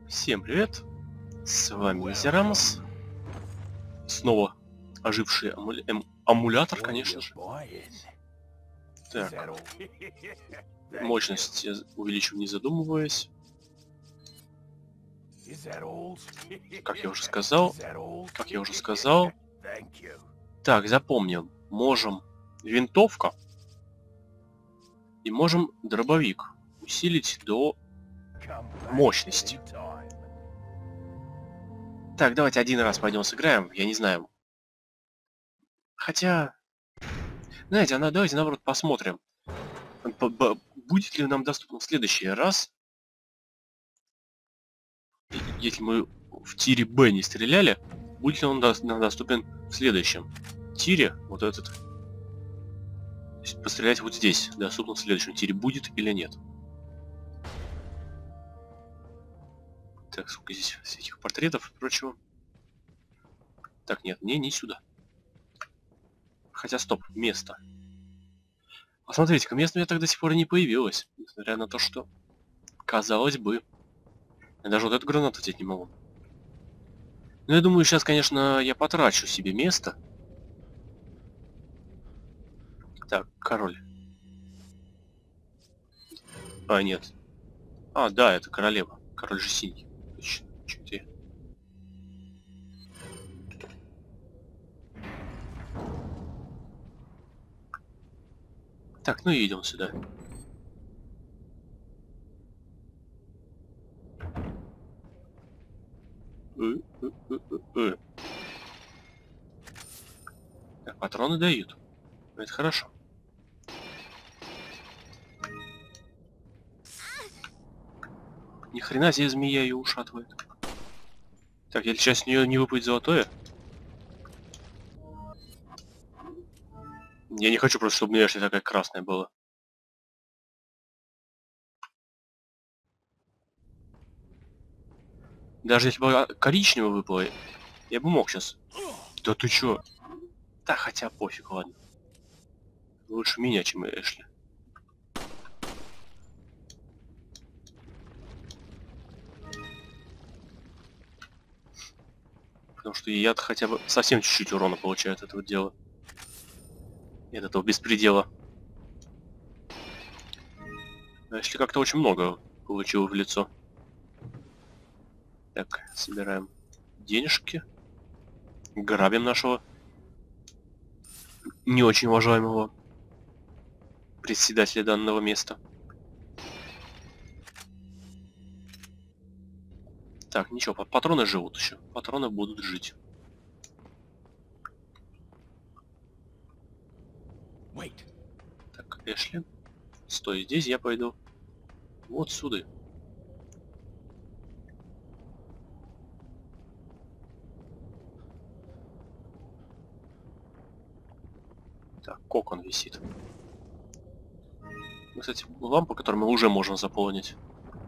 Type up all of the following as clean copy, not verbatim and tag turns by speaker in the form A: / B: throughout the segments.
A: Всем привет! С вами Зерамос. Снова оживший амулятор, конечно же. Так, мощность я увеличу, не задумываясь. Как я уже сказал. Так, запомним. Можем винтовка и можем дробовик усилить до мощности. Так, давайте один раз пойдем сыграем, я не знаю. Хотя, знаете, давайте наоборот посмотрим, будет ли нам доступно в следующий раз, если мы в тире Б не стреляли, будет ли он нам доступен в следующем тире, вот этот. То есть пострелять вот здесь, доступно в следующем тире, будет или нет. Так, сколько здесь всяких портретов и прочего. Так, нет, не сюда. Хотя, стоп, место. Посмотрите-ка, место у меня так до сих пор и не появилось. Несмотря на то, что, казалось бы, я даже вот эту гранату взять не могу. Но я думаю, сейчас, конечно, я потрачу себе место. Так, король. А, нет. А, да, это королева. Король же синий. Точно. Чё-то я... Так, ну и идем сюда. Так, патроны дают. Это хорошо. Ни хрена себе змея ее ушатывает. Так, если сейчас с нее не выпадет золотое. Я не хочу просто, чтобы у меня такая красная была. Даже если бы коричневая выпала, я бы мог сейчас. Да ты чё? Да хотя пофиг, ладно. Лучше меня, чем Эшли. Потому что я хотя бы совсем чуть-чуть урона получаю от этого дела. И от этого беспредела. А Эшли как-то очень много получил в лицо. Так, собираем денежки. Грабим нашего не очень уважаемого председателя данного места. Так, ничего, патроны живут еще. Патроны будут жить. Так, Эшли, стой здесь, я пойду вот сюда. Так, кокон висит. Кстати, лампу, которую мы уже можем заполнить.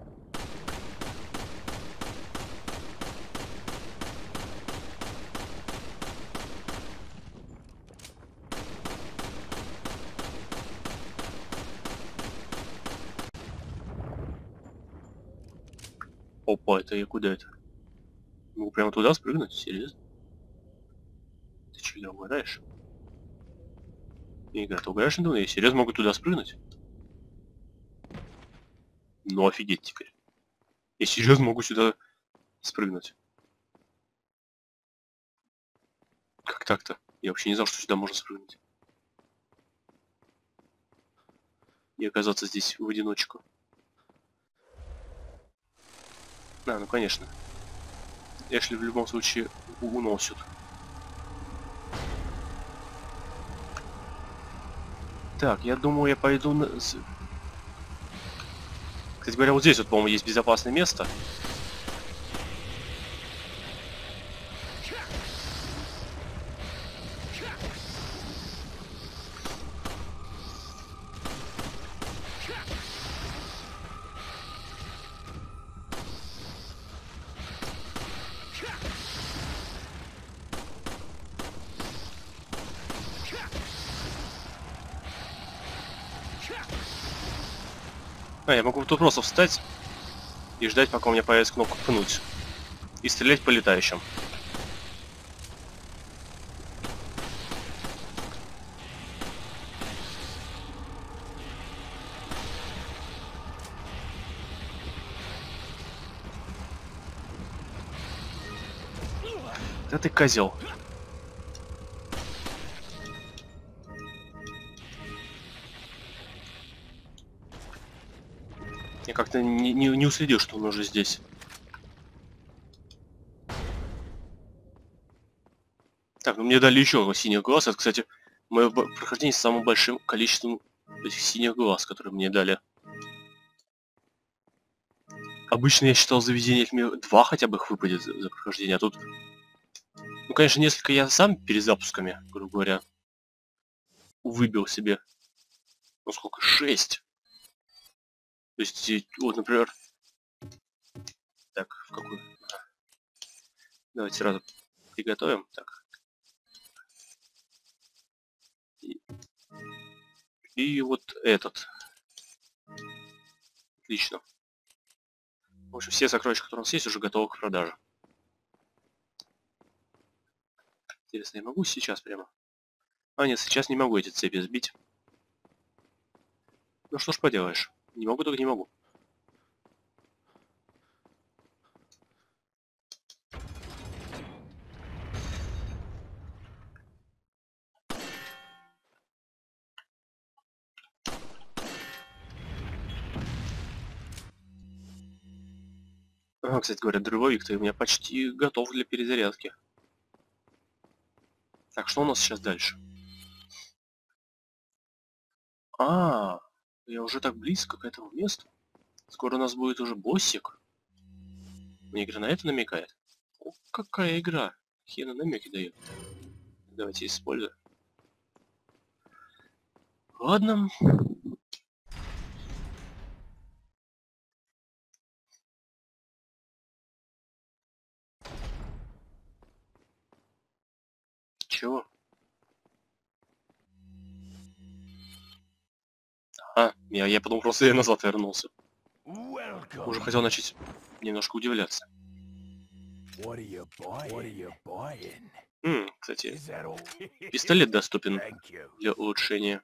A: Опа, это я куда это? Ну, прямо туда спрыгнуть? Серьезно? Ты че, не угадаешь? Игра, ты угадаешь, я серьезно могу туда спрыгнуть? Ну, офигеть теперь. Я серьезно могу сюда спрыгнуть. Как так-то? Я вообще не знал, что сюда можно спрыгнуть. И оказаться здесь в одиночку. А, ну конечно. Эшли в любом случае уносит. Так, я думаю, я пойду на... Кстати говоря, вот здесь вот, по-моему, есть безопасное место. А, я могу тут просто встать И ждать, пока у меня появится кнопка пнуть. И стрелять по летающим. Да ты козел. Я как-то не уследил, что он уже здесь. Так, ну мне дали еще синих глаз. Это, кстати, мое прохождение с самым большим количеством этих синих глаз, которые мне дали. Обычно я считал заведение мне 2 хотя бы их выпадет за прохождение, а тут... Ну, конечно, несколько я сам перезапусками, грубо говоря, выбил себе. Ну, сколько? 6. То есть, вот, например... Так, в какую? Давайте сразу приготовим. Так. И вот этот. Отлично. В общем, все сокровища, которые у нас есть, уже готовы к продаже. Интересно, я могу сейчас прямо? А, нет, сейчас не могу эти цепи сбить. Ну что ж поделаешь. Не могу, только не могу. Ага, кстати говоря, дробовик-то у меня почти готов для перезарядки. Так, что у нас сейчас дальше? А, я уже так близко к этому месту. Скоро у нас будет уже боссик. Мне игра на это намекает. О, какая игра. Хена намеки дает. Давайте используем. Ладно. Чего? А, я потом просто я назад вернулся. Уже хотел начать немножко удивляться. Кстати, пистолет доступен для улучшения.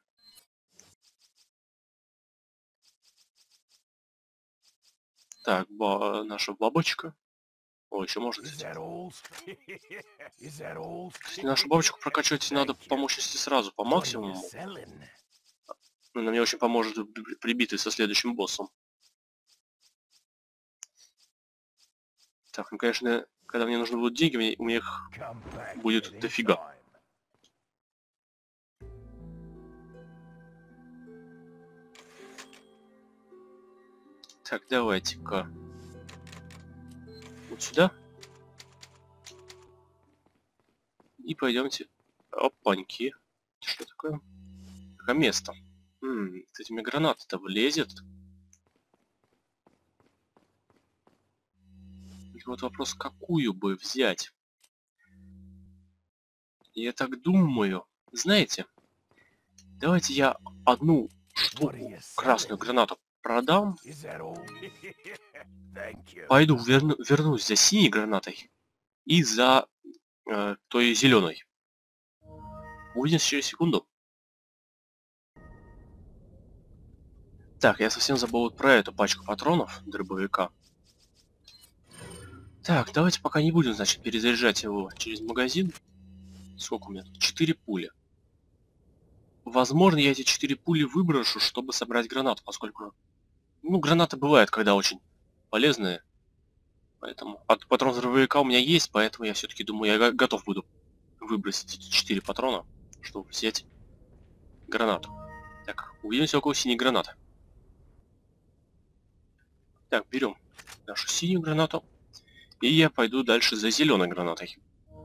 A: Так, наша бабочка. О, еще можно. Нашу бабочку прокачивать надо по мощности сразу, по максимуму. Она мне очень поможет прибитый со следующим боссом. Так, ну конечно, когда мне нужны будут деньги, у меня их будет дофига. Так, давайте-ка. Вот сюда. И пойдемте. Опаньки. Что такое? Такое место. Кстати, мне граната-то влезет. И вот вопрос, какую бы взять? Я так думаю. Знаете, давайте я одну штуку, красную гранату, продам. Пойду вернусь за синей гранатой и за той зеленой. Увидимся через секунду. Так, я совсем забыл про эту пачку патронов дробовика. Так, давайте пока не будем, значит, перезаряжать его через магазин. Сколько у меня тут? 4 пули. Возможно, я эти 4 пули выброшу, чтобы собрать гранату, поскольку... Ну, гранаты бывают, когда очень полезные. Поэтому... Патрон дробовика у меня есть, поэтому я все-таки думаю, я готов буду выбросить эти 4 патрона, чтобы взять гранату. Так, увидимся около синей гранаты. Так, берем нашу синюю гранату. И я пойду дальше за зеленой гранатой.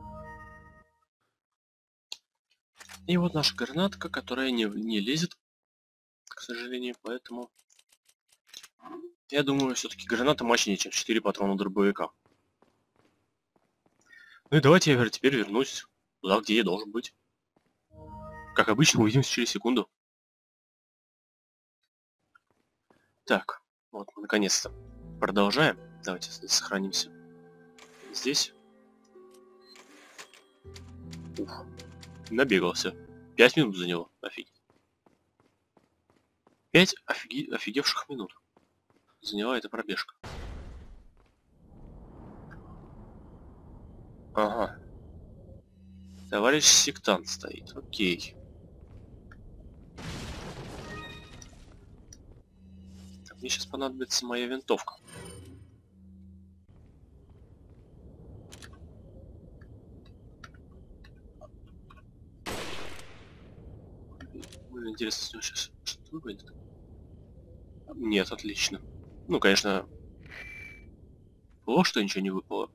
A: И вот наша гранатка, которая не лезет, к сожалению, поэтому... Я думаю, все-таки граната мощнее, чем 4 патрона дробовика. Ну и давайте я теперь вернусь туда, где я должен быть. Как обычно, увидимся через секунду. Так, вот, наконец-то. Продолжаем. Давайте сохранимся. Здесь. Ух. Набегался. 5 минут за него. Офигеть. 5 офигевших минут. Заняла эта пробежка. Ага. Товарищ сектант стоит. Окей. Так, мне сейчас понадобится моя винтовка. Интересно, с него сейчас что-то выпадет? Нет, отлично. Ну, конечно, плохо, что ничего не выпало.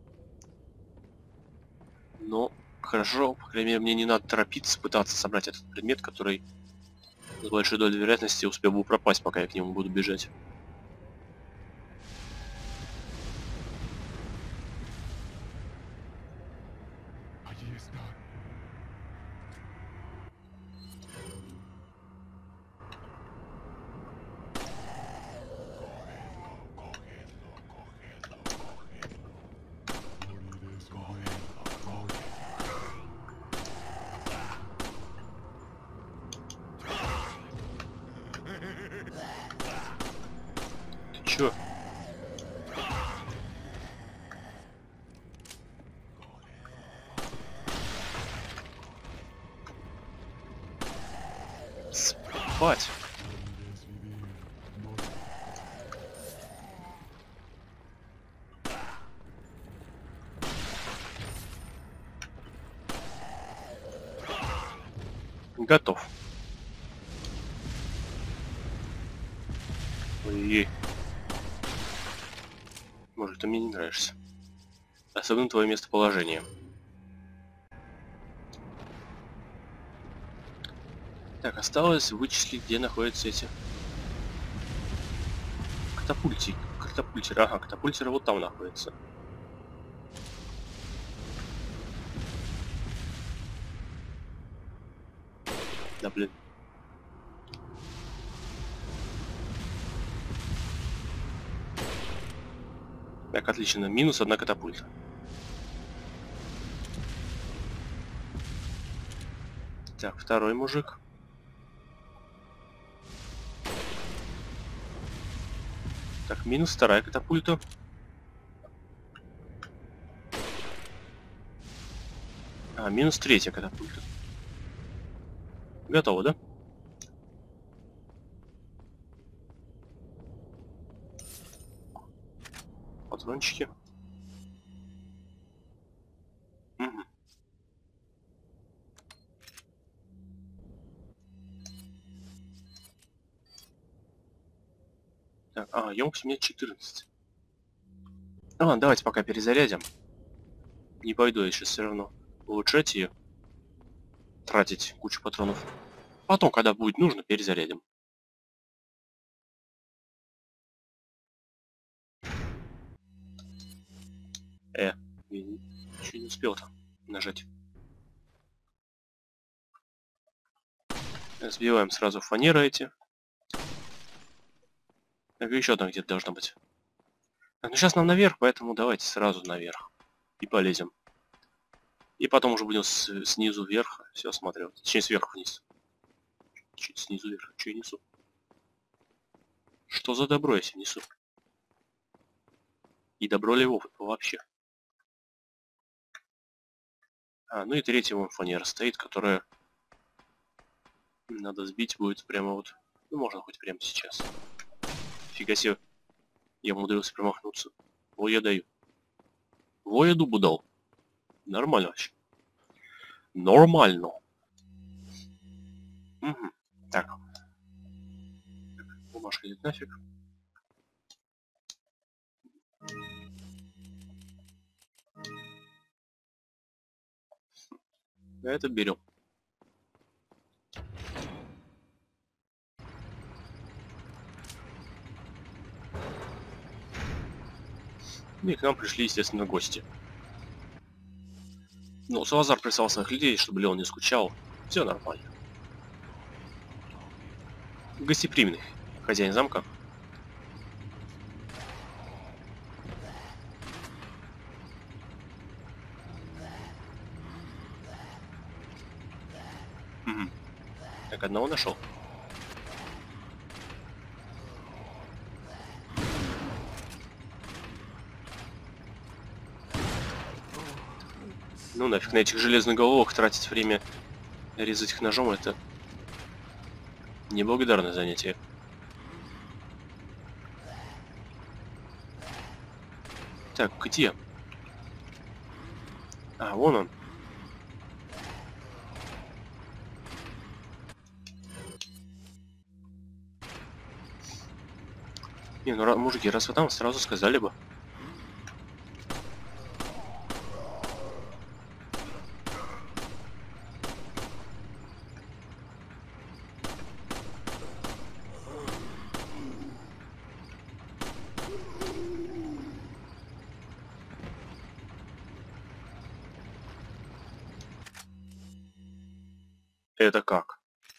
A: Но хорошо, по крайней мере, мне не надо торопиться, пытаться собрать этот предмет, который с большой долей вероятности успел бы пропасть, пока я к нему буду бежать. Чё? Спать. Готов. Ой-ой. Может, ты мне не нравишься. Особенно твое местоположение. Так, осталось вычислить, где находятся эти катапультеры. Ага, катапультеры вот там находятся. Да, блин. Так, отлично. Минус одна катапульта. Так, второй мужик. Так, минус вторая катапульта. А, минус третья катапульта. Готово, да? Патрончики. Угу. Так, емкость у меня 14. Ну ладно, давайте пока перезарядим. Не пойду я сейчас все равно улучшать ее. Тратить кучу патронов. Потом, когда будет нужно, перезарядим. Я ничего не успел-то нажать. Сбиваем сразу фанеры эти. Так, еще там где-то должно быть. Так, ну сейчас нам наверх, поэтому давайте сразу наверх. И полезем. И потом уже будем снизу вверх все осматривать. Точнее, сверху вниз. Чуть снизу вверх. Что я несу? Что за добро я себе несу? И добро ли его вообще? Ну и третья вон фанера стоит, которая надо сбить будет прямо вот. Ну, можно хоть прямо сейчас. Фига себе. Я умудрился промахнуться. Во я даю. Во я дубу дал. Нормально вообще. Нормально. Угу. Так. Бумажка идет нафиг. Это берем. Ну и к нам пришли, естественно, гости. Ну, Салазар прислал своих людей, чтобы Леон не скучал. Все нормально. Гостеприимный хозяин замка. Так, одного нашел. Ну нафиг, на этих железноголовых тратить время резать их ножом — это неблагодарное занятие. Так, где? А, вон он. Не, ну мужики, раз вы там, сразу сказали бы. Это как?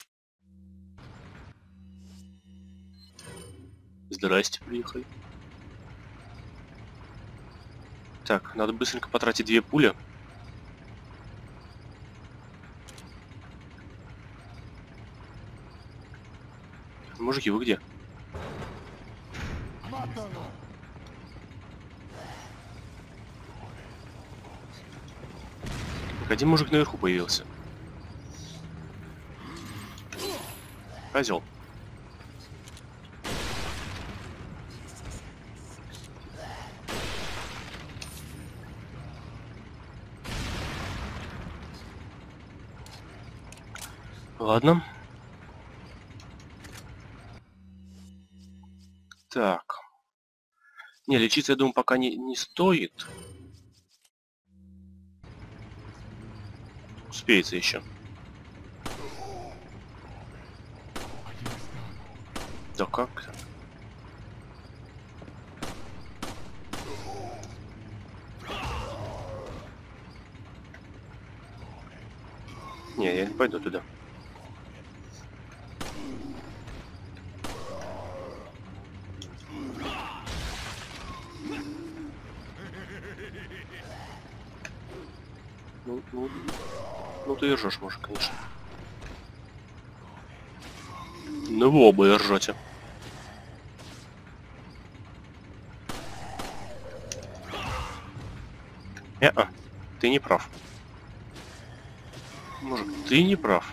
A: Здрасте, приехали. Так, надо быстренько потратить 2 пули. Мужики, вы где? Один мужик наверху появился. Козел. Ладно. Так. Не, лечиться, я думаю, пока не стоит. Успеется еще. Да как? Не, я не пойду туда. Ну ты и ржешь, может, конечно. Ну вы оба и ржете. Ты не прав. Мужик, ты не прав.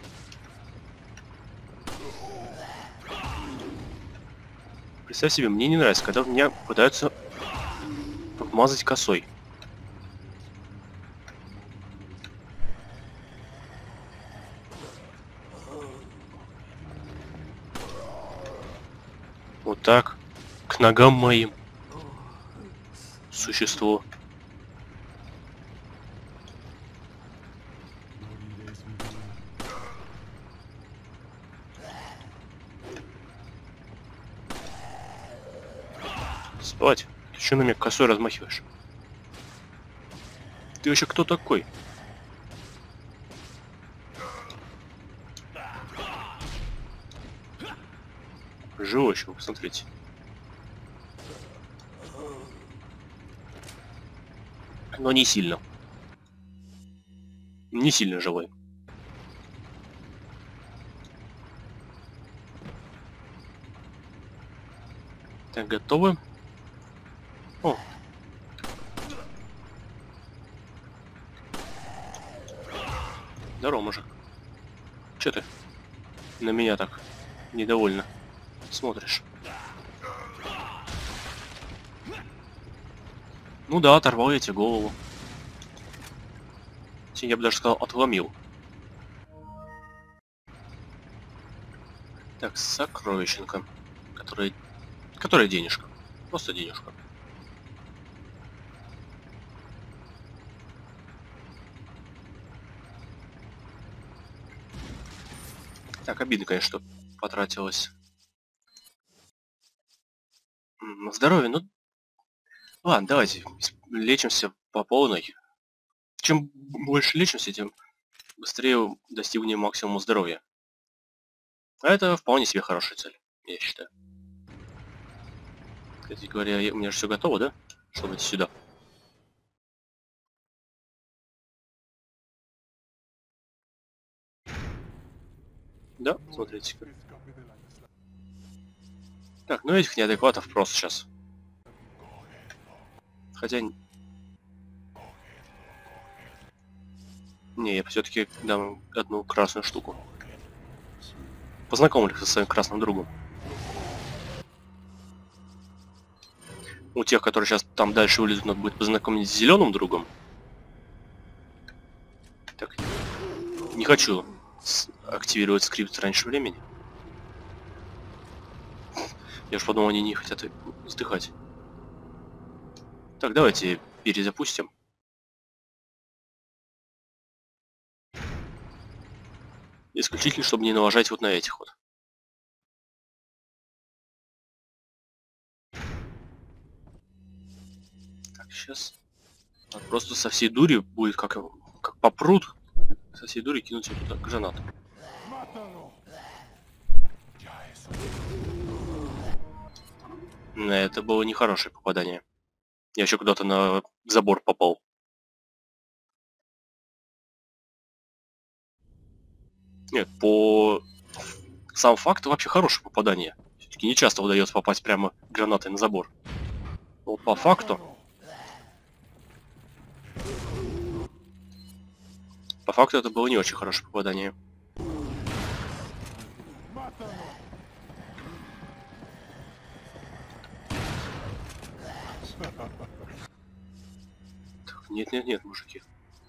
A: Представь себе, мне не нравится, когда меня пытаются обмазать косой. Вот так, к ногам моим. Существо. Спать. Ты что на меня косой размахиваешь? Ты вообще кто такой? Живой еще, посмотрите. Но не сильно. Не сильно живой. Так, готовы? О. Здорово, мужик. Че ты на меня так недовольно смотришь? Ну да, оторвал я тебе голову. Я бы даже сказал, отломил. Так, сокровищенка. Которая денежка. Просто денежка. Так, обидно, конечно, что потратилось. На здоровье, ну... Ладно, давайте лечимся по полной. Чем больше лечимся, тем быстрее достигнем максимума здоровья. А это вполне себе хорошая цель, я считаю. Кстати говоря, у меня же все готово, да? Чтобы идти сюда. Да, смотрите-ка. Так, ну этих неадекватов просто сейчас. Хотя... Не, я все-таки дам одну красную штуку. Познакомлюсь со своим красным другом. У тех, которые сейчас там дальше вылезут, надо будет познакомить с зеленым другом. Так, не хочу активировать скрипт раньше времени. Я же подумал, они не хотят сдыхать. Так, давайте перезапустим. Исключительно, чтобы не налажать вот на этих вот. Так, сейчас. Просто со всей дури будет как попрут. Со всей дури кинуть вот туда гранату. Это было нехорошее попадание. Я еще куда-то на забор попал. Нет, по... Сам факт вообще хорошее попадание. Все-таки не часто удается попасть прямо гранатой на забор. Но по факту... По факту это было не очень хорошее попадание. Нет, мужики.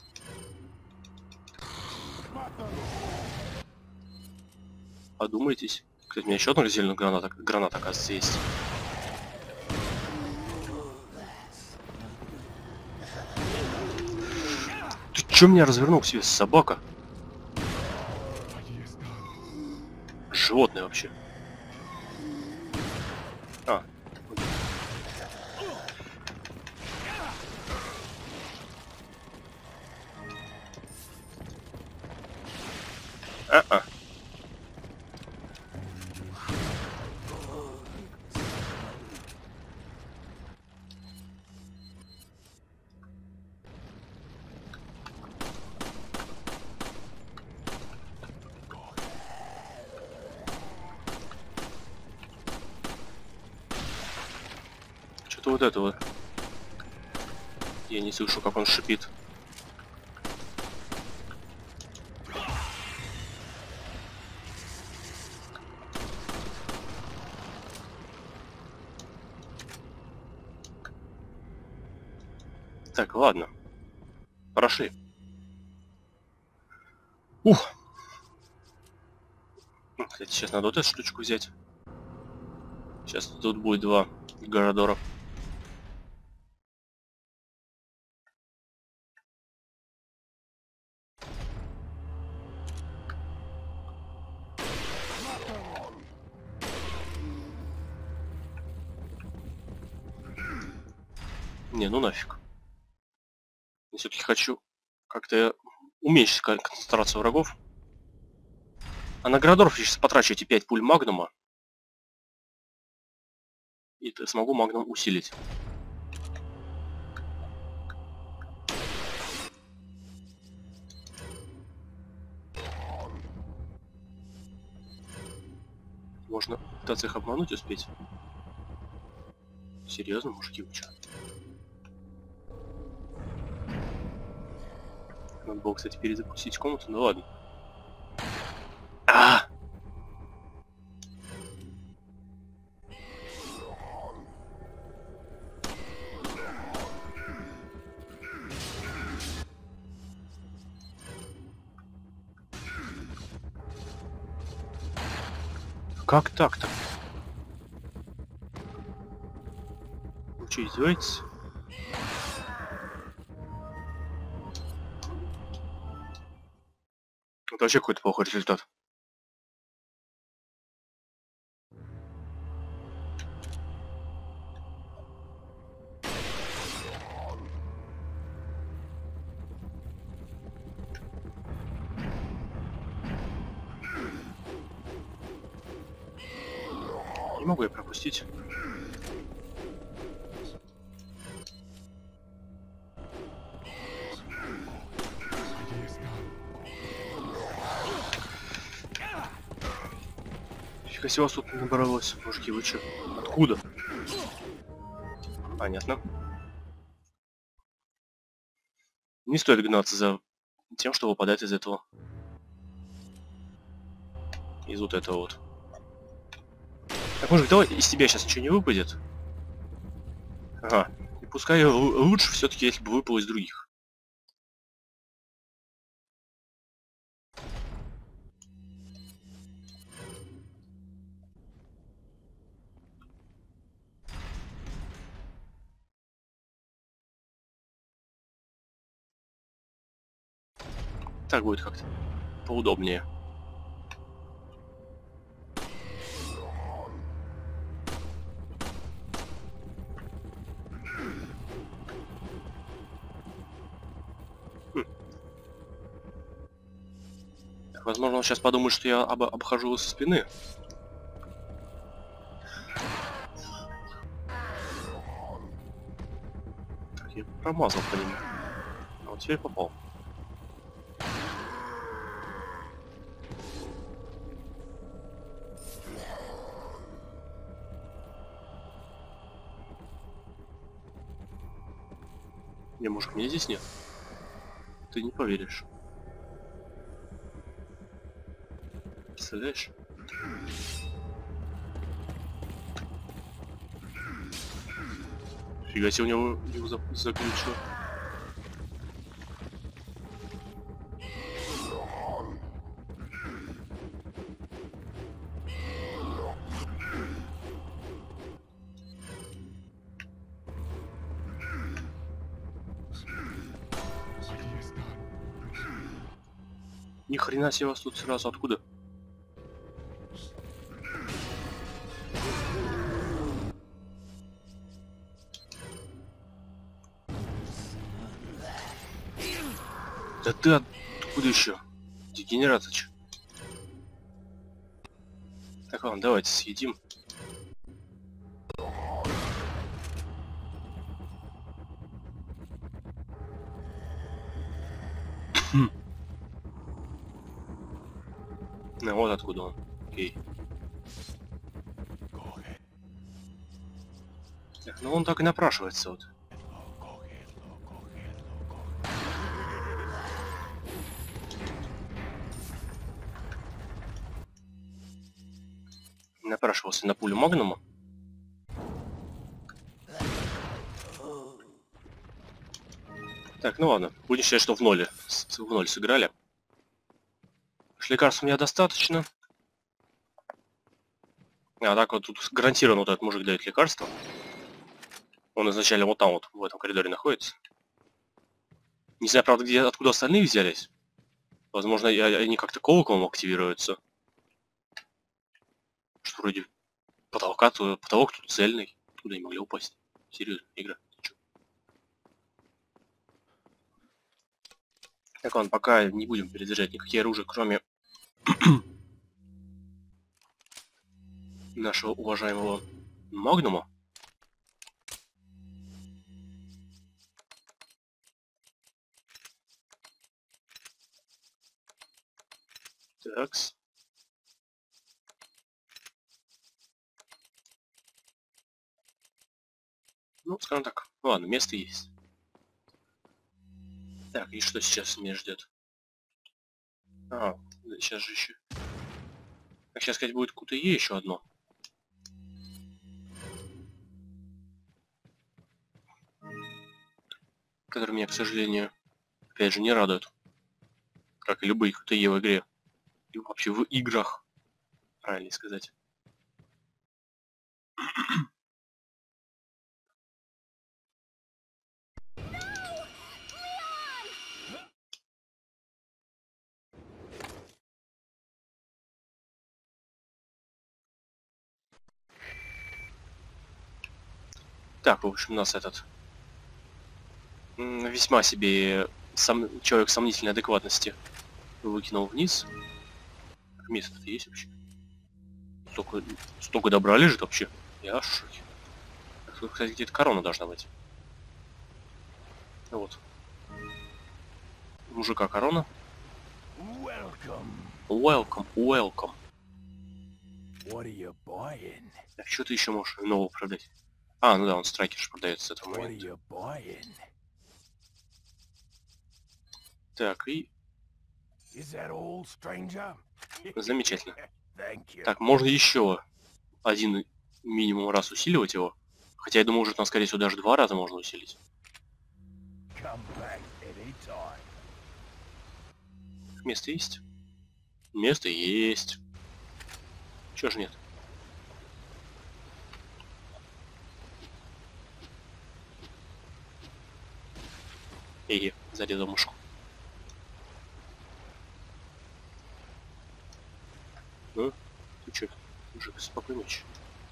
A: Подумайтесь. Кстати, у меня еще одна зеленая граната, оказывается, есть. Ты чё меня развернул к себе, собака? Животное вообще. А. А-а. Что-то вот это вот. Я не слышу, как он шипит. Так, ладно. Прошли. Ух. Кстати, сейчас надо вот эту штучку взять. Сейчас тут будет 2 Горадора. Не, ну нафиг. Я все-таки хочу как-то уменьшить концентрацию врагов. А на Горадоров я сейчас потрачу эти 5 пуль магнума. И смогу магнум усилить. Можно пытаться их обмануть, успеть. Серьезно, мужики, вы чё? Надо было, кстати, перезапустить комнату, ну ладно. А! Как так-то? Вы что, издеваетесь? Это вообще какой-то плохой результат. Не могу я пропустить. Если вас тут набралось, мужики, вы чё? Откуда? Понятно. Не стоит гнаться за тем, что выпадает из этого. Из вот этого вот. Так, мужик, давай из тебя сейчас ничего не выпадет. Ага. И пускай лучше все-таки, если бы выпало из других. Так будет как-то поудобнее. Так, возможно, он сейчас подумает, что я обхожу его со спины. Так, я промазал по нему. А вот теперь попал. Не, мужик, меня здесь нет. Ты не поверишь. Представляешь? Фига себе, у него его заключило. Ни хрена себе вас тут сразу откуда? Да ты откуда еще? Дегенератыч. Так, ладно, давайте съедим. Ну, вот откуда он. Окей. Так, ну он так и напрашивается вот. Напрашивался на пулю Магнума. Так, ну ладно. Будем считать, что в ноль сыграли. Лекарств у меня достаточно. А так вот тут гарантированно вот этот мужик дает лекарство. Он изначально вот там вот, в этом коридоре находится. Не знаю, правда, где, откуда остальные взялись. Возможно, они как-то колоколом активируются. Что вроде потолок тут цельный. Откуда они могли упасть? Серьезно, игра. Так, ладно, пока не будем перезаряжать никакие оружия, кроме нашего уважаемого Магнума. Такс. Ну, скажем так, ладно, место есть. Так, и что сейчас меня ждет? А, сейчас же еще. Так, сейчас, сказать, будет QTE еще одно. Которое меня, к сожалению, опять же, не радует. Как и любые QTE в игре. И вообще в играх, правильно сказать. Так, в общем, нас этот весьма себе человек сомнительной адекватности выкинул вниз. Место-то есть вообще? Столько добра лежит вообще. Я в шоке. Тут, кстати, где-то корона должна быть. Вот. У мужика корона. Welcome. Welcome. Так, что ты еще можешь нового продать? А, ну да, он страйкерш продается с этого момента. Так, и... Замечательно. Так, можно еще один минимум раз усиливать его. Хотя я думаю, уже там, скорее всего, даже 2 раза можно усилить. Место есть? Место есть. Чё ж нет? Зарезал мушку. Ну, ты чё? Мужик, спокойной ночи.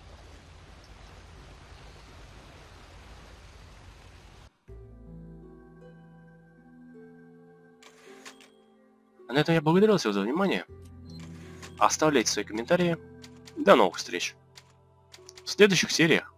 A: А на этом я благодарю всех за внимание. Оставляйте свои комментарии. До новых встреч. В следующих сериях